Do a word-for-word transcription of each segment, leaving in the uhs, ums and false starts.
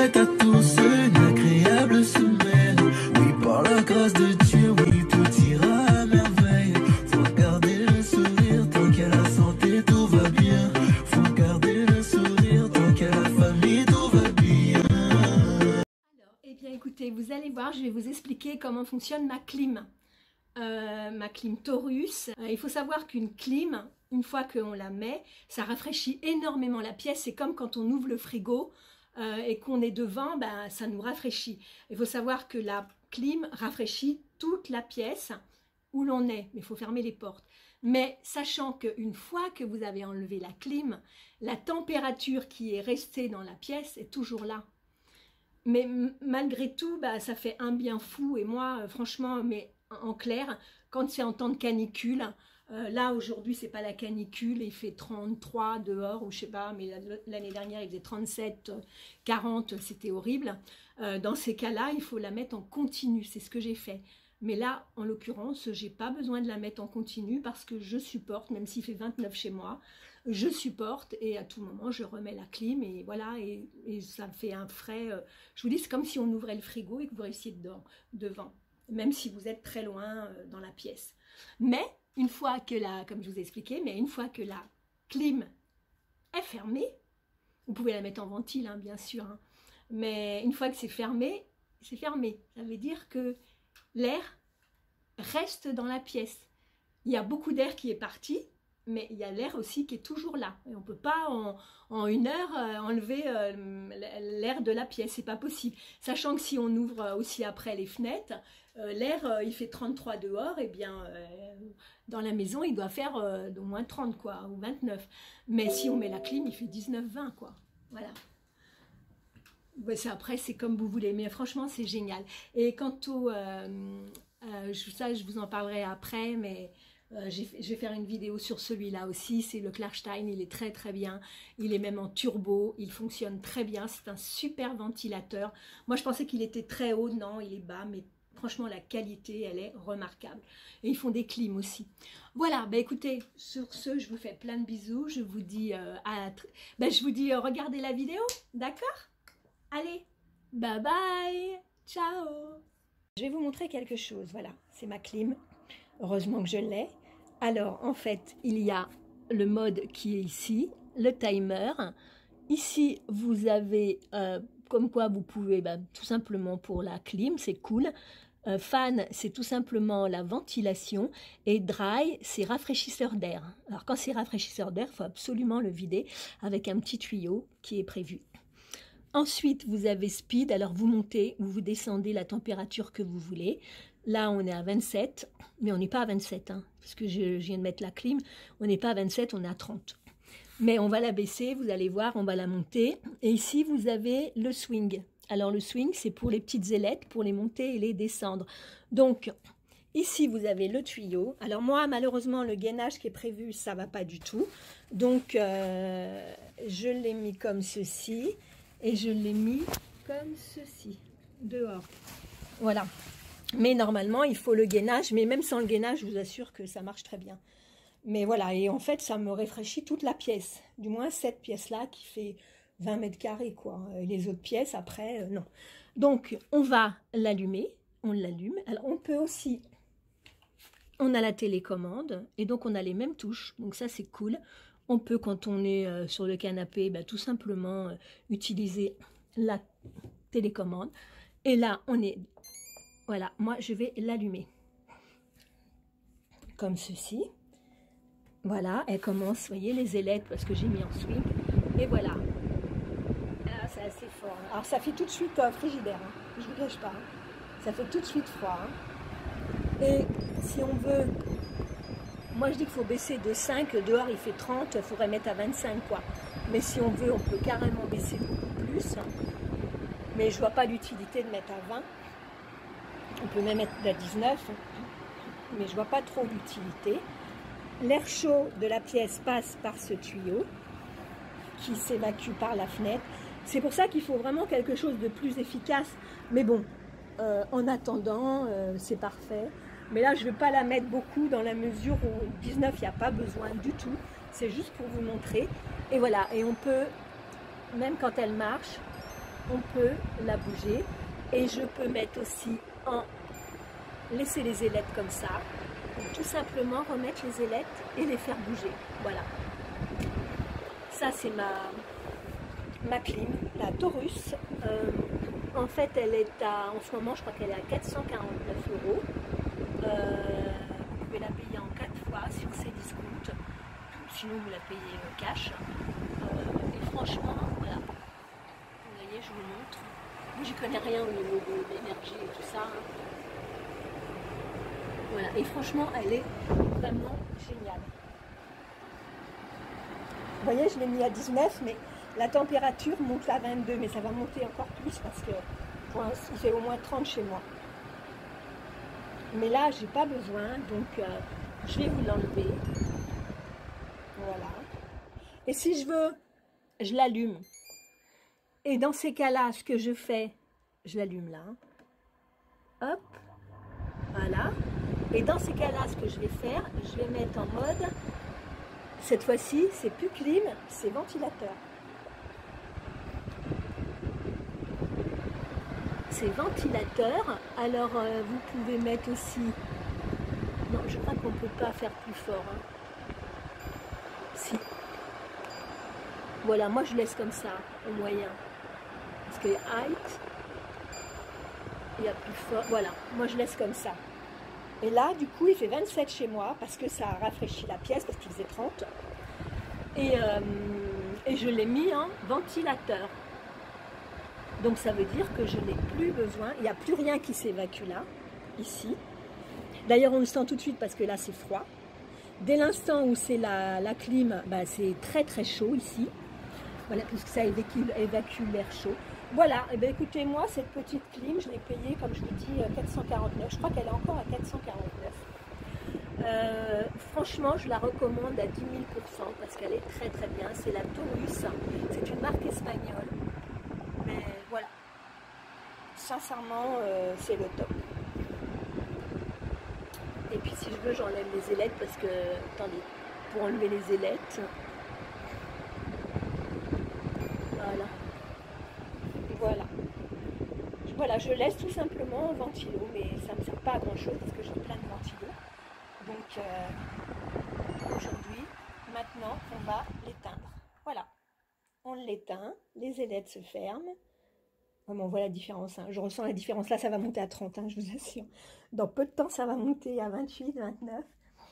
souhaite à tous une agréable semaine. Oui, par la grâce de Dieu, oui, tout ira à merveille. Faut garder le sourire tant qu'il y a la santé, tout va bien. Faut garder le sourire tant qu'il y a la famille, tout va bien. Alors, eh bien écoutez, vous allez voir, je vais vous expliquer comment fonctionne ma clim. Euh, ma clim Taurus. Euh, il faut savoir qu'une clim, une fois qu'on la met, ça rafraîchit énormément la pièce. C'est comme quand on ouvre le frigo euh, et qu'on est devant, ben, ça nous rafraîchit. Il faut savoir que la clim rafraîchit toute la pièce où l'on est, mais il faut fermer les portes. Mais sachant qu'une fois que vous avez enlevé la clim, la température qui est restée dans la pièce est toujours là. Mais malgré tout, bah, ça fait un bien fou. Et moi, euh, franchement, mais en clair, quand c'est en temps de canicule, euh, là aujourd'hui c'est pas la canicule, il fait trente-trois dehors ou je sais pas, mais l'année dernière il faisait trente-sept, quarante, c'était horrible. Euh, dans ces cas-là, il faut la mettre en continu, c'est ce que j'ai fait. Mais là, en l'occurrence, j'ai pas besoin de la mettre en continu parce que je supporte, même s'il fait vingt-neuf chez moi, je supporte et à tout moment je remets la clim et voilà, et, et ça me fait un frais. Euh, je vous dis, c'est comme si on ouvrait le frigo et que vous restiez dedans, devant. Même si vous êtes très loin euh, dans la pièce. Mais une fois que la, comme je vous ai expliqué, mais une fois que la clim est fermée, vous pouvez la mettre en ventile, hein, bien sûr, hein, mais une fois que c'est fermé, c'est fermé. Ça veut dire que l'air reste dans la pièce. Il y a beaucoup d'air qui est parti, mais il y a l'air aussi qui est toujours là. Et on ne peut pas en, en une heure euh, enlever euh, l'air de la pièce, c'est pas possible. Sachant que si on ouvre aussi après les fenêtres, euh, l'air euh, il fait trente-trois dehors, et bien euh, dans la maison il doit faire euh, au moins trente quoi, ou vingt-neuf. Mais si on met la clim, il fait dix-neuf vingt quoi. Voilà. Ouais, après c'est comme vous voulez, mais franchement c'est génial. Et quant au... Euh, euh, ça je vous en parlerai après, mais... Euh, je vais faire une vidéo sur celui-là aussi, c'est le Klarstein, il est très très bien, il est même en turbo, il fonctionne très bien, c'est un super ventilateur. Moi je pensais qu'il était très haut, non il est bas, mais franchement la qualité elle est remarquable. Et ils font des clims aussi. Voilà, bah écoutez, sur ce je vous fais plein de bisous, je vous dis, euh, à, bah, je vous dis euh, regardez la vidéo, d'accord? Allez, bye bye, ciao. Je vais vous montrer quelque chose, voilà, c'est ma clim. Heureusement que je l'ai. Alors, en fait, il y a le mode qui est ici, le timer. Ici, vous avez, euh, comme quoi vous pouvez, bah, tout simplement pour la clim, c'est cool. Euh, fan, c'est tout simplement la ventilation. Et dry, c'est rafraîchisseur d'air. Alors, quand c'est rafraîchisseur d'air, il faut absolument le vider avec un petit tuyau qui est prévu. Ensuite, vous avez speed. Alors, vous montez ou vous descendez la température que vous voulez. Là, on est à vingt-sept, mais on n'est pas à vingt-sept, hein, parce que je, je viens de mettre la clim. On n'est pas à vingt-sept, on est à trente. Mais on va la baisser, vous allez voir, on va la monter. Et ici, vous avez le swing. Alors, le swing, c'est pour les petites ailettes, pour les monter et les descendre. Donc, ici, vous avez le tuyau. Alors, moi, malheureusement, le gainage qui est prévu, ça ne va pas du tout. Donc, euh, je l'ai mis comme ceci. Et je l'ai mis comme ceci, dehors. Voilà. Mais normalement, il faut le gainage. Mais même sans le gainage, je vous assure que ça marche très bien. Mais voilà, et en fait, ça me rafraîchit toute la pièce. Du moins, cette pièce-là qui fait vingt mètres carrés, quoi. Et les autres pièces, après, euh, non. Donc, on va l'allumer. On l'allume. Alors, on peut aussi... On a la télécommande. Et donc, on a les mêmes touches. Donc, ça, c'est cool. On peut, quand on est euh, sur le canapé, bah, tout simplement euh, utiliser la télécommande. Et là, on est... Voilà, moi, je vais l'allumer. Comme ceci. Voilà, elle commence, vous voyez, les ailettes, parce que j'ai mis en swing. Et voilà. Ah, c'est assez fort. Alors, ça fait tout de suite euh, frigidaire. Hein. Je ne vous cache pas. Hein. Ça fait tout de suite froid. Hein. Et si on veut... Moi, je dis qu'il faut baisser de cinq. Dehors, il fait trente. Il faudrait mettre à vingt-cinq, quoi. Mais si on veut, on peut carrément baisser beaucoup plus. Mais je ne vois pas l'utilité de mettre à vingt. On peut même mettre à dix-neuf. Mais je ne vois pas trop l'utilité. L'air chaud de la pièce passe par ce tuyau qui s'évacue par la fenêtre. C'est pour ça qu'il faut vraiment quelque chose de plus efficace. Mais bon, euh, en attendant, euh, c'est parfait. Mais là, je ne vais pas la mettre beaucoup dans la mesure où dix-neuf, il n'y a pas besoin du tout. C'est juste pour vous montrer. Et voilà, et on peut, même quand elle marche, on peut la bouger. Et je peux mettre aussi en laisser les ailettes comme ça. Donc, tout simplement remettre les ailettes et les faire bouger. Voilà. Ça c'est ma, ma clim, la Taurus. Euh, en fait elle est à, en ce moment je crois qu'elle est à quatre cent quarante-neuf euros. Euh, vous pouvez la payer en quatre fois sur ces discounts. Sinon vous la payez cash. Euh, et franchement, voilà. Vous voyez, je vous montre. Moi, j'y connais rien au niveau de l'énergie et tout ça. Hein. Voilà, et franchement, elle est vraiment géniale. Vous voyez, je l'ai mis à dix-neuf, mais la température monte à vingt-deux, mais ça va monter encore plus parce que pour l'instant, il fait au moins trente chez moi. Mais là, j'ai pas besoin, donc euh, je vais vous l'enlever. Voilà. Et si je veux, je l'allume. Et dans ces cas-là, ce que je fais, je l'allume là. Hop. Voilà. Et dans ces cas-là, ce que je vais faire, je vais mettre en mode, cette fois-ci, c'est plus clim, c'est ventilateur. C'est ventilateur. Alors, euh, vous pouvez mettre aussi... Non, je crois qu'on ne peut pas faire plus fort. Hein. Si. Voilà, moi je laisse comme ça, au moyen. Parce que height, il y a plus fort. Voilà, moi je laisse comme ça. Et là, du coup, il fait vingt-sept chez moi, parce que ça a rafraîchi la pièce, parce qu'il faisait trente. Et, euh, et je l'ai mis en ventilateur. Donc ça veut dire que je n'ai plus besoin, il n'y a plus rien qui s'évacue là, ici. D'ailleurs, on le sent tout de suite, parce que là, c'est froid. Dès l'instant où c'est la, la clim, bah, c'est très très chaud ici. Voilà, puisque ça évacue, évacue l'air chaud. Voilà, et bien écoutez, moi, cette petite clim, je l'ai payée, comme je vous dis, quatre cent quarante-neuf. Je crois qu'elle est encore à quatre cent quarante-neuf. Euh, franchement, je la recommande à dix mille pour cent parce qu'elle est très très bien. C'est la Taurus, c'est une marque espagnole. Mais voilà, sincèrement, euh, c'est le top. Et puis si je veux, j'enlève les ailettes parce que, attendez, pour enlever les ailettes, voilà. Voilà. Voilà, je laisse tout simplement en ventilo, mais ça ne me sert pas à grand chose parce que j'ai plein de ventilos. Donc euh, aujourd'hui, maintenant, on va l'éteindre. Voilà. On l'éteint, les ailettes se ferment. Vraiment, on voit la différence. Hein. Je ressens la différence. Là, ça va monter à trente, hein, je vous assure. Dans peu de temps, ça va monter à vingt-huit, vingt-neuf.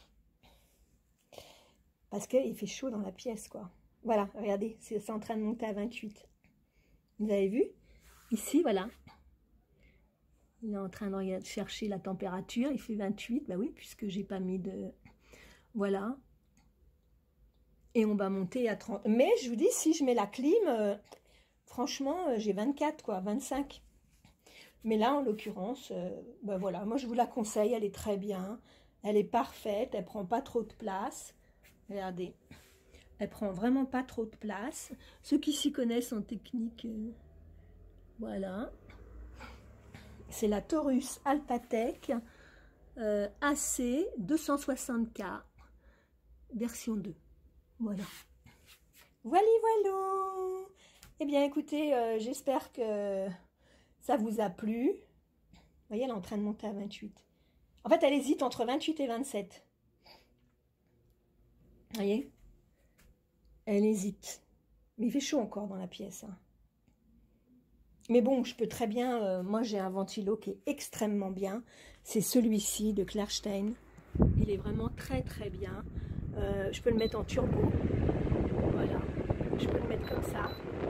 Parce qu'il fait chaud dans la pièce, quoi. Voilà, regardez, c'est en train de monter à vingt-huit. Vous avez vu? Ici, voilà. Il est en train de chercher la température. Il fait vingt-huit. Bah oui, puisque j'ai pas mis de... Voilà. Et on va monter à trente. Mais je vous dis, si je mets la clim, euh, franchement, euh, j'ai vingt-quatre, quoi, vingt-cinq. Mais là, en l'occurrence, euh, bah voilà, moi je vous la conseille. Elle est très bien. Elle est parfaite. Elle prend pas trop de place. Regardez. Elle prend vraiment pas trop de place. Ceux qui s'y connaissent en technique, euh, voilà. C'est la Taurus Alphatec euh, A C deux cent soixante K, version deux. Voilà. Voilà, voilà. Eh bien, écoutez, euh, j'espère que ça vous a plu. Vous voyez, elle est en train de monter à vingt-huit. En fait, elle hésite entre vingt-huit et vingt-sept. Vous voyez? Elle hésite. Mais il fait chaud encore dans la pièce. Hein. Mais bon, je peux très bien... Euh, moi, j'ai un ventilo qui est extrêmement bien. C'est celui-ci de Klarstein. Il est vraiment très, très bien. Euh, je peux le mettre en turbo. Voilà. Je peux le mettre comme ça.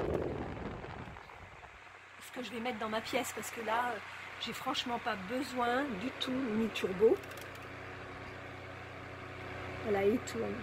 Ce que je vais mettre dans ma pièce, parce que là, euh, j'ai franchement pas besoin du tout ni turbo. Voilà, il tourne.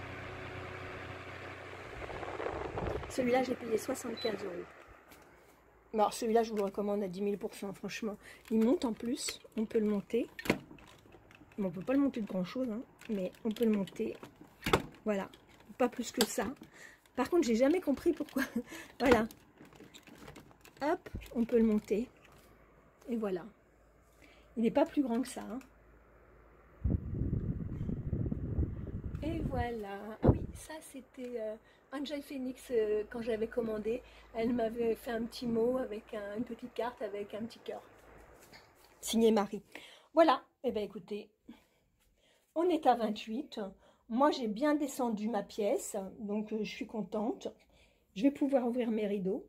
Celui-là, j'ai payé soixante-quinze euros. Alors celui-là, je vous le recommande à dix mille pour cent, franchement. Il monte en plus, on peut le monter. Bon, on peut pas le monter de grand-chose, hein, mais on peut le monter. Voilà, pas plus que ça. Par contre, j'ai jamais compris pourquoi. Voilà. Hop, on peut le monter. Et voilà. Il n'est pas plus grand que ça. Hein. Et voilà. Ah oui, Ça, c'était euh, Angel Phoenix euh, quand j'avais commandé. Elle m'avait fait un petit mot avec un, une petite carte avec un petit cœur. Signé Marie. Voilà. Eh bien, écoutez, on est à vingt-huit. Moi, j'ai bien descendu ma pièce, donc euh, je suis contente. Je vais pouvoir ouvrir mes rideaux.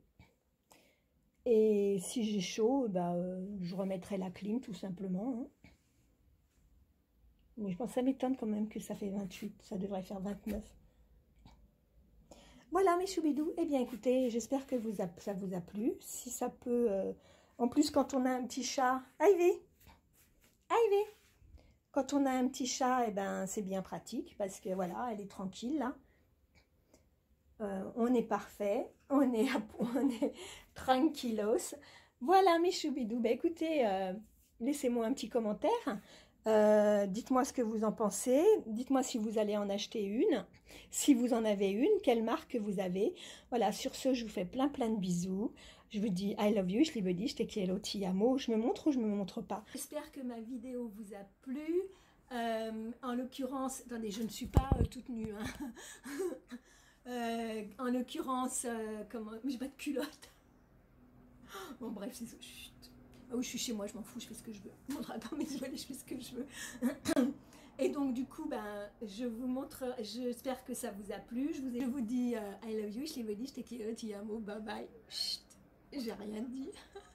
Et si j'ai chaud, bah, euh, je remettrai la clim, tout simplement. Hein. Mais je pense que ça m'étonne quand même que ça fait vingt-huit. Ça devrait faire vingt-neuf. Voilà mes choubidous. Eh bien écoutez, j'espère que vous a, ça vous a plu. Si ça peut... Euh, en plus, quand on a un petit chat... Ivy, Ivy. Quand on a un petit chat, eh ben, c'est bien pratique parce que voilà, elle est tranquille là. Euh, on est parfait. On est, on est tranquillos. Voilà mes choubidous. Ben, écoutez, euh, laissez-moi un petit commentaire. Euh, dites-moi ce que vous en pensez, dites-moi si vous allez en acheter une, si vous en avez une, quelle marque vous avez. Voilà, sur ce, je vous fais plein plein de bisous. Je vous dis I love you, je vous dis, je te quiero, ti amo. Je me montre ou je me montre pas. J'espère que ma vidéo vous a plu. Euh, en l'occurrence, attendez, je ne suis pas euh, toute nue. Hein. euh, en l'occurrence, euh, comment, mais j'ai pas de culotte. Bon bref, c'est ça. Chut. Oh, je suis chez moi, je m'en fous, je fais ce que je veux. On montrera pas mes yeux, je fais ce que je veux. Et donc du coup, ben, je vous montre, j'espère que ça vous a plu. Je vous, ai, je vous dis uh, I love you, je vous dis, je te quiero, ti amo, bye bye. Chut, j'ai rien dit.